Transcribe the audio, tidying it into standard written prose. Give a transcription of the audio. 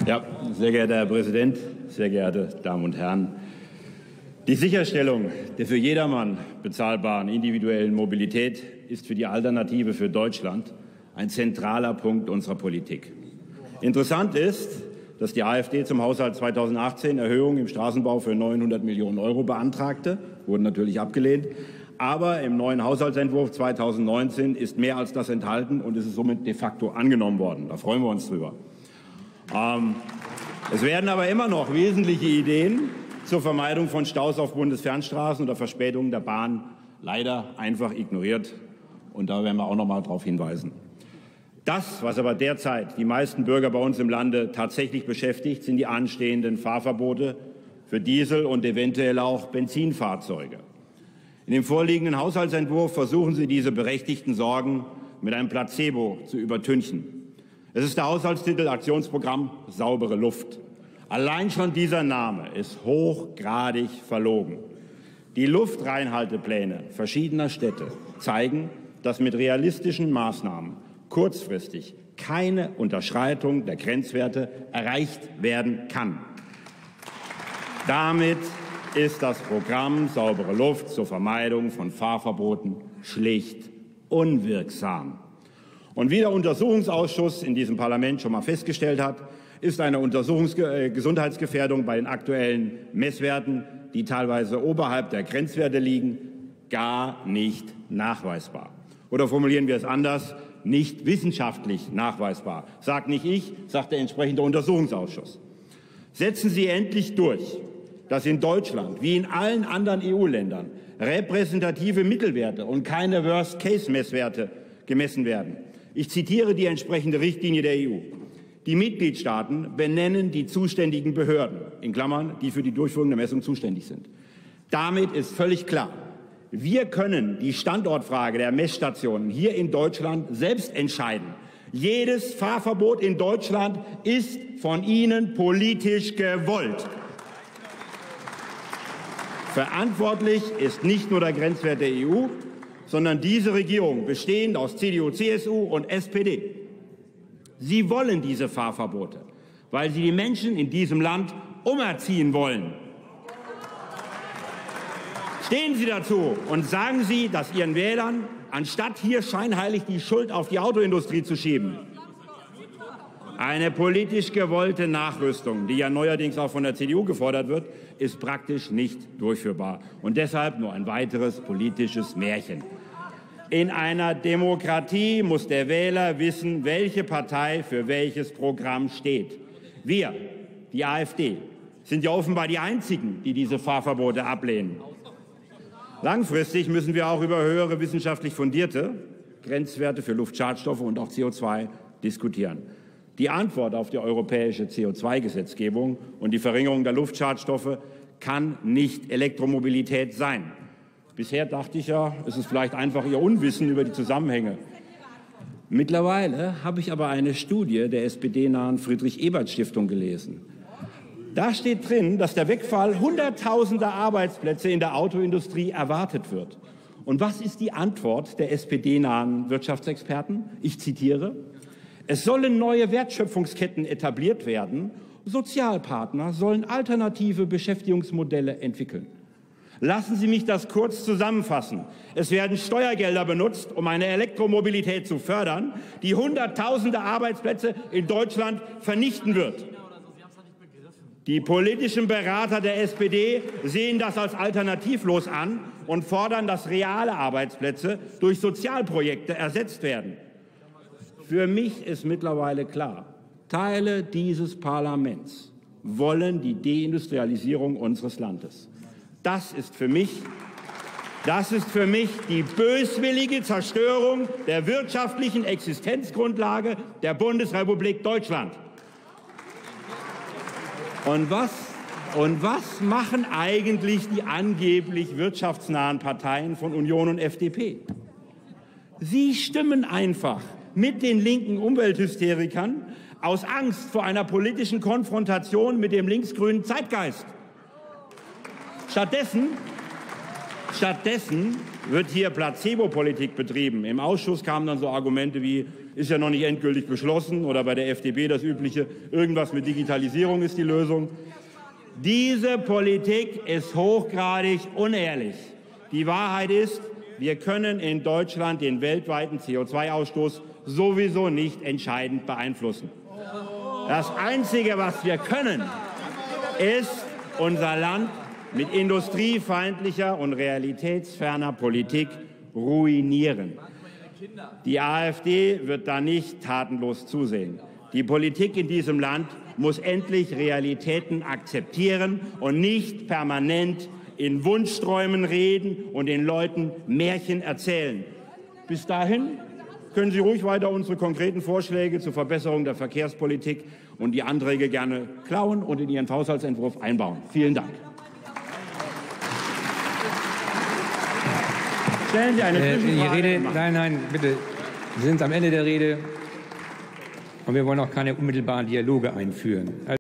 Ja, sehr geehrter Herr Präsident, sehr geehrte Damen und Herren! Die Sicherstellung der für jedermann bezahlbaren individuellen Mobilität ist für die Alternative für Deutschland ein zentraler Punkt unserer Politik. Interessant ist, dass die AfD zum Haushalt 2018 Erhöhungen im Straßenbau für 900 Millionen € beantragte, wurden natürlich abgelehnt. Aber im neuen Haushaltsentwurf 2019 ist mehr als das enthalten und es ist somit de facto angenommen worden. Da freuen wir uns drüber. Es werden aber immer noch wesentliche Ideen zur Vermeidung von Staus auf Bundesfernstraßen oder Verspätungen der Bahn leider einfach ignoriert. Und da werden wir auch noch mal darauf hinweisen. Das, was aber derzeit die meisten Bürger bei uns im Lande tatsächlich beschäftigt, sind die anstehenden Fahrverbote für Diesel- und eventuell auch Benzinfahrzeuge. In dem vorliegenden Haushaltsentwurf versuchen Sie, diese berechtigten Sorgen mit einem Placebo zu übertünchen. Es ist der Haushaltstitel Aktionsprogramm Saubere Luft. Allein schon dieser Name ist hochgradig verlogen. Die Luftreinhaltepläne verschiedener Städte zeigen, dass mit realistischen Maßnahmen kurzfristig keine Unterschreitung der Grenzwerte erreicht werden kann. Damit ist das Programm Saubere Luft zur Vermeidung von Fahrverboten schlicht unwirksam. Und wie der Untersuchungsausschuss in diesem Parlament schon mal festgestellt hat, ist eine Gesundheitsgefährdung bei den aktuellen Messwerten, die teilweise oberhalb der Grenzwerte liegen, gar nicht nachweisbar. Oder formulieren wir es anders, nicht wissenschaftlich nachweisbar. Sagt nicht ich, sagt der entsprechende Untersuchungsausschuss. Setzen Sie endlich durch, dass in Deutschland wie in allen anderen EU-Ländern repräsentative Mittelwerte und keine Worst-Case-Messwerte gemessen werden. Ich zitiere die entsprechende Richtlinie der EU. Die Mitgliedstaaten benennen die zuständigen Behörden, in Klammern, die für die Durchführung der Messung zuständig sind. Damit ist völlig klar, wir können die Standortfrage der Messstationen hier in Deutschland selbst entscheiden. Jedes Fahrverbot in Deutschland ist von Ihnen politisch gewollt. Verantwortlich ist nicht nur der Grenzwert der EU, sondern diese Regierung, bestehend aus CDU, CSU und SPD. Sie wollen diese Fahrverbote, weil sie die Menschen in diesem Land umerziehen wollen. Stehen Sie dazu und sagen Sie das Ihren Wählern, anstatt hier scheinheilig die Schuld auf die Autoindustrie zu schieben. Eine politisch gewollte Nachrüstung, die ja neuerdings auch von der CDU gefordert wird, ist praktisch nicht durchführbar und deshalb nur ein weiteres politisches Märchen. In einer Demokratie muss der Wähler wissen, welche Partei für welches Programm steht. Wir, die AfD, sind ja offenbar die Einzigen, die diese Fahrverbote ablehnen. Langfristig müssen wir auch über höhere wissenschaftlich fundierte Grenzwerte für Luftschadstoffe und auch CO2 diskutieren. Die Antwort auf die europäische CO2-Gesetzgebung und die Verringerung der Luftschadstoffe kann nicht Elektromobilität sein. Bisher dachte ich ja, es ist vielleicht einfach Ihr Unwissen über die Zusammenhänge. Mittlerweile habe ich aber eine Studie der SPD-nahen Friedrich-Ebert-Stiftung gelesen. Da steht drin, dass der Wegfall hunderttausender Arbeitsplätze in der Autoindustrie erwartet wird. Und was ist die Antwort der SPD-nahen Wirtschaftsexperten? Ich zitiere: Es sollen neue Wertschöpfungsketten etabliert werden. Sozialpartner sollen alternative Beschäftigungsmodelle entwickeln. Lassen Sie mich das kurz zusammenfassen. Es werden Steuergelder benutzt, um eine Elektromobilität zu fördern, die hunderttausende Arbeitsplätze in Deutschland vernichten wird. Die politischen Berater der SPD sehen das als alternativlos an und fordern, dass reale Arbeitsplätze durch Sozialprojekte ersetzt werden. Für mich ist mittlerweile klar, Teile dieses Parlaments wollen die Deindustrialisierung unseres Landes. Das ist für mich die böswillige Zerstörung der wirtschaftlichen Existenzgrundlage der Bundesrepublik Deutschland. Und was machen eigentlich die angeblich wirtschaftsnahen Parteien von Union und FDP? Sie stimmen einfach mit den linken Umwelthysterikern aus Angst vor einer politischen Konfrontation mit dem linksgrünen Zeitgeist. Stattdessen wird hier Placebo-Politik betrieben. Im Ausschuss kamen dann so Argumente wie, ist ja noch nicht endgültig beschlossen, oder bei der FDP das übliche, irgendwas mit Digitalisierung ist die Lösung. Diese Politik ist hochgradig unehrlich. Die Wahrheit ist, wir können in Deutschland den weltweiten CO2-Ausstoß sowieso nicht entscheidend beeinflussen. Das Einzige, was wir können, ist unser Land mit industriefeindlicher und realitätsferner Politik ruinieren. Die AfD wird da nicht tatenlos zusehen. Die Politik in diesem Land muss endlich Realitäten akzeptieren und nicht permanent in Wunschträumen reden und den Leuten Märchen erzählen. Bis dahin können Sie ruhig weiter unsere konkreten Vorschläge zur Verbesserung der Verkehrspolitik und die Anträge gerne klauen und in Ihren Haushaltsentwurf einbauen. Vielen Dank. Stellen Sie eine Zwischenfrage. Nein, bitte. Sie sind am Ende der Rede und wir wollen auch keine unmittelbaren Dialoge einführen.